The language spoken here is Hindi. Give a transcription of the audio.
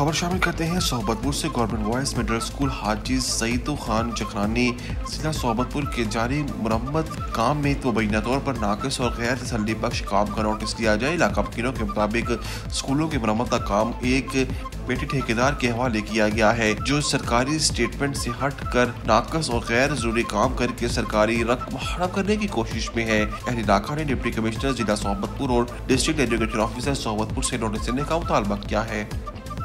खबर शामिल करते हैं सोहबतपुर से। Government boys middle school Haji Saeed Khan Jakhrani जिला सोहबतपुर के जारी मुरम्मत काम में मुबैना तौर पर नाकिस और गैर तसल्ली बख्श काम का नोटिस दिया जाए। इलाका वकीलों के मुताबिक स्कूलों की मुरम्मत का काम एक बेटे ठेकेदार के हवाले किया गया है, जो सरकारी स्टेटमेंट से हट कर नाकस और गैर जरूरी काम करके सरकारी रकम हड़प करने की कोशिश में है। अहल इलाका ने डिप्टी कमिश्नर जिला सोहबतपुर और डिस्ट्रिक्ट एजुकेशन ऑफिसर सोहबतपुर से नोटिस देने का मुतालबा किया है।